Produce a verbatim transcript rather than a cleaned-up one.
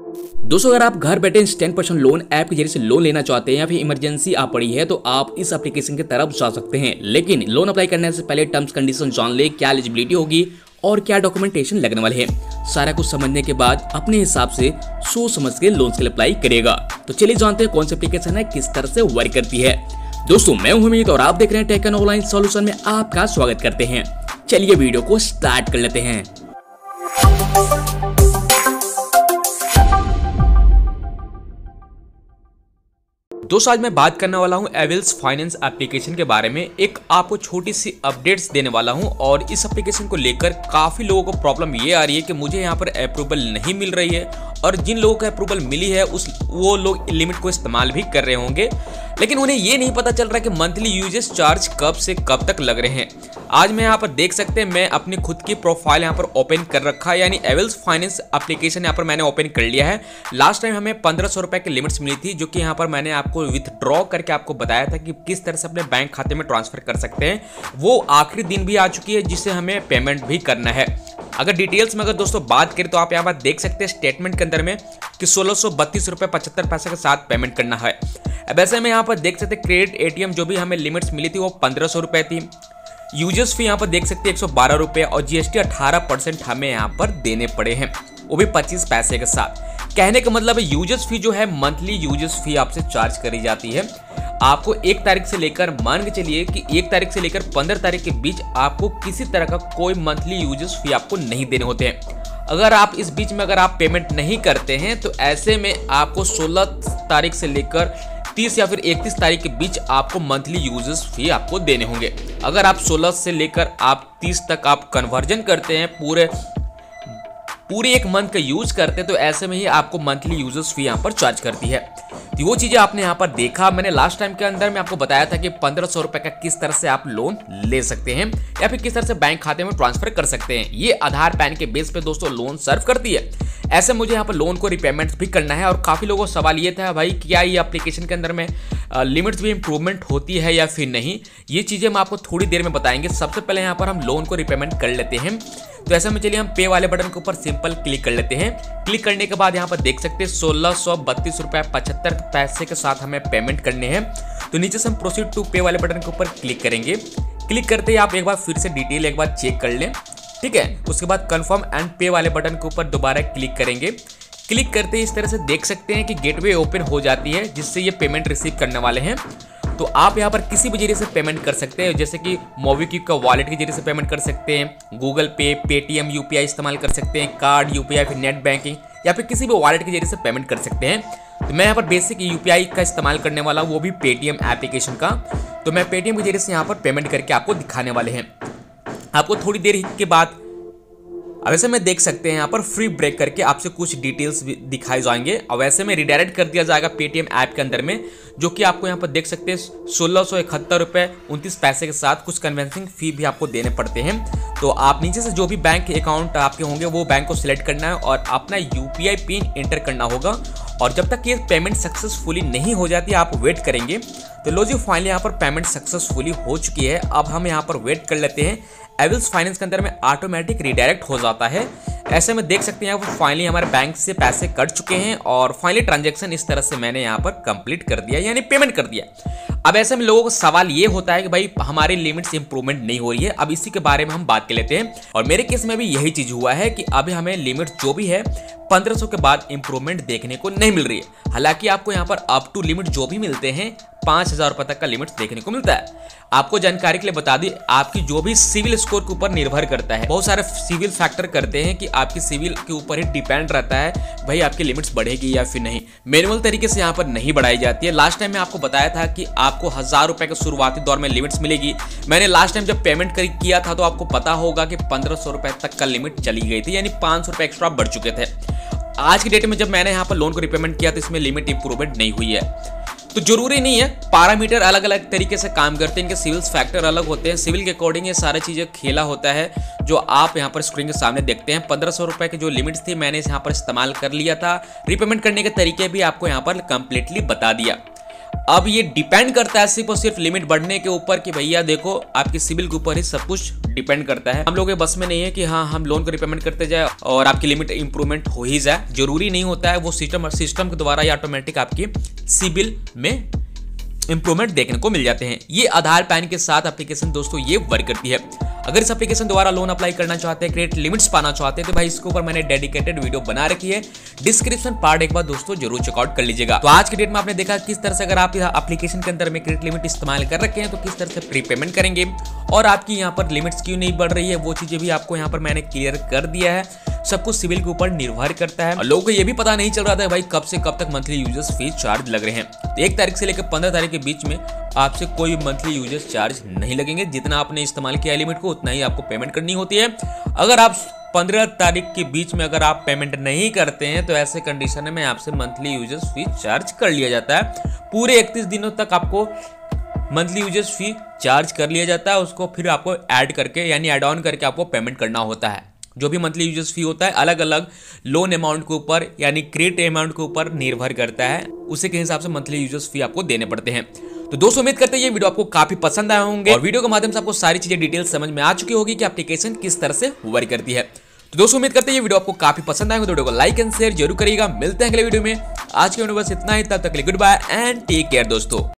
दोस्तों, अगर आप घर बैठे टेन परसेंट लोन ऐप के जरिए से लोन लेना चाहते हैं या फिर इमरजेंसी आ पड़ी है तो आप इस एप्लीकेशन की तरफ जा सकते हैं। लेकिन लोन अप्लाई करने से पहले टर्म्स कंडीशन जान ले, क्या एलिजिबिलिटी होगी और क्या डॉक्यूमेंटेशन लगने वाले हैं। सारा कुछ समझने के बाद अपने हिसाब से सोच समझ के लोन के लिए अप्लाई करेगा। तो चलिए जानते हैं कौन सी एप्लीकेशन है, किस तरह से वर्क करती है। दोस्तों, मैं हूं अमित और आप देख रहे हैं टेक एंड ऑनलाइन सॉल्यूशन में आपका स्वागत करते हैं। चलिए वीडियो को स्टार्ट कर लेते हैं। दोस्तों, आज मैं बात करने वाला हूं एविल्स फाइनेंस एप्लीकेशन के बारे में। एक आपको छोटी सी अपडेट्स देने वाला हूं और इस एप्लीकेशन को लेकर काफ़ी लोगों को प्रॉब्लम ये आ रही है कि मुझे यहां पर अप्रूवल नहीं मिल रही है, और जिन लोगों को अप्रूवल मिली है उस वो लोग लिमिट को इस्तेमाल भी कर रहे होंगे, लेकिन उन्हें ये नहीं पता चल रहा कि मंथली यूजेस चार्ज कब से कब तक लग रहे हैं। आज मैं यहाँ पर देख सकते हैं, मैं अपनी खुद की प्रोफाइल यहाँ पर ओपन कर रखा है, यानी एविल्स फाइनेंस एप्लीकेशन यहाँ पर मैंने ओपन कर लिया है। लास्ट टाइम हमें पंद्रह सौ रुपए की लिमिट्स मिली थी, जो कि यहाँ पर मैंने आपको विथड्रॉ करके आपको बताया था कि किस तरह से अपने बैंक खाते में ट्रांसफर कर सकते हैं। वो आखिरी दिन भी आ चुकी है, जिससे हमें पेमेंट भी करना है। अगर डिटेल्स में अगर दोस्तों बात करें तो आप यहाँ पर देख सकते हैं स्टेटमेंट के अंदर में कि सोलह सौ बत्तीस रुपए पचहत्तर पैसे के साथ पेमेंट करना है। अब ऐसे में यहाँ पर देख सकते हैं क्रेडिट एटीएम जो भी हमें लिमिट्स मिली थी वो पंद्रह सौ रुपए थी। यूजर्स फी यहाँ पर देख सकते हैं एक सौ बारह रुपए और जीएसटी अठारह परसेंट हमें यहाँ पर देने पड़े हैं, वो भी पच्चीस पैसे के साथ। कहने का मतलब है यूजर्स फी जो है मंथली यूजर्स फी आपसे चार्ज करी जाती है। आपको एक तारीख से लेकर मान के चलिए कि एक तारीख से लेकर पंद्रह तारीख के बीच आपको किसी तरह का कोई मंथली यूजर्स फी आपको नहीं देने होते हैं। अगर आप इस बीच में अगर आप पेमेंट नहीं करते हैं तो ऐसे में आपको सोलह तारीख से लेकर तीस या फिर इकतीस तारीख के बीच आपको मंथली यूजर्स फी आपको देने होंगे। अगर आप सोलह से लेकर आप तीस तक आप कन्वर्जन करते हैं, पूरे पूरे एक मंथ का यूज करते हैं, तो ऐसे में ही आपको मंथली यूजर्स फी यहाँ पर चार्ज करती है। तो वो चीज़ें आपने यहाँ पर देखा। मैंने लास्ट टाइम के अंदर में आपको बताया था कि पंद्रह सौ रुपए का किस तरह से आप लोन ले सकते हैं या फिर किस तरह से बैंक खाते में ट्रांसफर कर सकते हैं। ये आधार पैन के बेस पे दोस्तों लोन सर्व करती है। ऐसे मुझे यहाँ पर लोन को रिपेमेंट भी करना है, और काफ़ी लोगों का सवाल ये था भाई क्या ये एप्लीकेशन के अंदर में लिमिट्स भी इंप्रूवमेंट होती है या फिर नहीं। ये चीज़ें हम आपको थोड़ी देर में बताएंगे। सबसे पहले यहाँ पर हम लोन को रिपेमेंट कर लेते हैं। तो ऐसे में चलिए हम पे वाले बटन के ऊपर सिंपल क्लिक कर लेते हैं। क्लिक करने के बाद यहाँ पर देख सकते हैं सोलह सौ बत्तीस रुपए पचहत्तर पैसे के साथ हमें पेमेंट करने हैं। तो नीचे से हम प्रोसीड टू पे वाले बटन के ऊपर क्लिक करेंगे। क्लिक करते ही आप एक बार फिर से डिटेल एक बार चेक कर लें, ठीक है। उसके बाद कंफर्म एंड पे वाले बटन के ऊपर दोबारा क्लिक करेंगे। क्लिक करते ही इस तरह से देख सकते हैं कि गेटवे ओपन हो जाती है, जिससे ये पेमेंट रिसीव करने वाले हैं। तो आप यहाँ पर किसी भी जरिए से पेमेंट कर सकते हैं, जैसे कि मोबीक्विक का वॉलेट के जरिए से पेमेंट कर सकते हैं, गूगल पे, पेटीएम यूपीआई इस्तेमाल कर सकते हैं, कार्ड यूपीआई, फिर नेट बैंकिंग या फिर किसी भी वॉलेट के जरिए से पेमेंट कर सकते हैं। तो मैं यहाँ पर बेसिक यूपीआई का इस्तेमाल करने वाला हूँ, वो भी पेटीएम एप्लीकेशन का। तो मैं पेटीएम के जरिए से यहाँ पर पेमेंट करके आपको दिखाने वाले हैं। आपको थोड़ी देर के बाद अब ऐसे में देख सकते हैं यहाँ पर फ्री ब्रेक करके आपसे कुछ डिटेल्स दिखाए जाएंगे, और वैसे में रिडायरेक्ट कर दिया जाएगा पेटीएम ऐप के अंदर में, जो कि आपको यहाँ पर देख सकते हैं सोलह सौ इकहत्तर रुपये उनतीस पैसे के साथ कुछ कन्वेंसिंग फी भी आपको देने पड़ते हैं। तो आप नीचे से जो भी बैंक अकाउंट आपके होंगे वो बैंक को सिलेक्ट करना है और अपना यूपीआई पिन एंटर करना होगा, और जब तक ये पेमेंट सक्सेसफुली नहीं हो जाती आप वेट करेंगे। तो लो जी, फाइनली यहाँ पर पेमेंट सक्सेसफुली हो चुकी है। अब हम यहाँ पर वेट कर लेते हैं। एविल्स फाइनेंस के अंदर में ऑटोमेटिक रिडायरेक्ट हो जाता है। ऐसे में देख सकते हैं आप फाइनली हमारे बैंक से पैसे कट चुके हैं, और फाइनली ट्रांजैक्शन इस तरह से मैंने यहाँ पर कंप्लीट कर दिया, यानी पेमेंट कर दिया। अब ऐसे में लोगों को सवाल ये होता है कि भाई हमारी लिमिट्स इंप्रूवमेंट नहीं हो रही है। अब इसी के बारे में हम बात कर लेते हैं, और मेरे केस में भी यही चीज हुआ है कि अभी हमें लिमिट जो भी है पंद्रह सौ के बाद इंप्रूवमेंट देखने को नहीं मिल रही है। हालांकि आपको यहाँ पर अप टू लिमिट जो भी मिलते हैं पांच हजार रुपए तक का लिमिट देखने को मिलता है। आपको जानकारी के लिए बता दी, आपकी जो भी सिविल स्कोर के ऊपर निर्भर करता है। बहुत सारे सिविल फैक्टर करते हैं कि आपकी सिविल के ऊपर ही डिपेंड रहता है भाई आपकी लिमिट्स बढ़ेगी या फिर नहीं। मैनुअल तरीके से यहाँ पर नहीं बढ़ाई जाती है। लास्ट टाइम मैं आपको बताया था कि आपको हजार रुपए के शुरुआती दौर में लिमिट्स मिलेगी। मैंने लास्ट टाइम जब पेमेंट किया था तो आपको पता होगा कि पंद्रह सौ रुपए तक का लिमिट चली गई थी, यानी पांच सौ रुपए एक्स्ट्रा बढ़ चुके थे। आज की डेट में जब मैंने यहाँ पर लोन को रिपेमेंट किया तो इसमें लिमिट इंप्रूवमेंट नहीं हुई है। तो जरूरी नहीं है, पैरामीटर अलग अलग तरीके से काम करते हैं, इनके सिविल फैक्टर अलग होते हैं। सिविल के अकॉर्डिंग ये सारी चीजें खेला होता है, जो आप यहाँ पर स्क्रीन के सामने देखते हैं। पंद्रह सौ रुपए की जो लिमिट्स थी मैंने यहाँ पर इस्तेमाल कर लिया था। रिपेमेंट करने के तरीके भी आपको यहाँ पर कंप्लीटली बता दिया। अब ये डिपेंड करता है सिर्फ और सिर्फ लिमिट बढ़ने के ऊपर कि भैया देखो आपकी सिविल के ऊपर ही सब कुछ डिपेंड करता है। हम लोगों के बस में नहीं है कि हाँ हम लोन को रिपेमेंट करते जाए और आपकी लिमिट इंप्रूवमेंट हो ही जाए, जरूरी नहीं होता है। वो सिस्टम सिस्टम के द्वारा या ऑटोमेटिक आपकी सिविल में इंप्रूवमेंट देखने को मिल जाते हैं। ये आधार पैन के साथ एप्लीकेशन दोस्तों ये वर्क करती है। अगर इस एप्लीकेशन द्वारा लोन अप्लाई करना चाहते हैं, क्रेडिट लिमिट्स पाना चाहते हैं, तो भाई इसके ऊपर मैंने डेडिकेटेड वीडियो बना रखी है, डिस्क्रिप्शन पार्ट एक बार दोस्तों जरूर चेकआउट कर लीजिएगा। तो आज की डेट में आपने देखा किस तरह से अगर आप एप्लीकेशन के अंदर में क्रेडिट लिमिट इस्तेमाल कर रखे हैं तो किस तरह से प्री पेमेंट करेंगे और आपकी यहाँ पर लिमिट्स क्यों नहीं बढ़ रही है, वो चीजें भी आपको यहाँ पर मैंने क्लियर कर दिया है। सब कुछ सिविल के ऊपर निर्भर करता है और लोगों को ये भी पता नहीं चल रहा था भाई कब से कब तक मंथली यूजर्स फीस चार्ज लग रहे हैं। तो एक तारीख से लेकर पंद्रह तारीख के बीच में आपसे कोई मंथली यूजर्स चार्ज नहीं लगेंगे। जितना आपने इस्तेमाल किया लिमिट को उतना ही आपको पेमेंट करनी होती है। अगर आप पंद्रह तारीख के बीच में अगर आप पेमेंट नहीं करते हैं तो ऐसे कंडीशन में आपसे मंथली यूजर्स फीस चार्ज कर लिया जाता है। पूरे इकतीस दिनों तक आपको मंथली यूजर्स फी चार्ज कर लिया जाता है, उसको फिर आपको ऐड करके यानी ऐड ऑन करके आपको पेमेंट करना होता है। जो भी मंथली यूजर्स फी होता है अलग अलग लोन अमाउंट के ऊपर यानी क्रेडिट अमाउंट के ऊपर निर्भर करता है, उसी के हिसाब से मंथली यूजर्स फी आपको देने पड़ते हैं। तो दोस्तों उम्मीद करते हैं ये वीडियो आपको काफी पसंद आए होंगे और वीडियो के माध्यम से आपको सारी चीजें डिटेल समझ में आ चुकी होगी कि एप्लीकेशन किस तरह से वर्क करती है। तो दोस्तों उम्मीद करते हैं ये वीडियो आपको काफी पसंद आएगा, तो वीडियो को लाइक एंड शेयर जरूर करिएगा। मिलते हैं अगले वीडियो में। आज के वीडियो बस इतना ही, तब तक के लिए good bye and take care दोस्तों।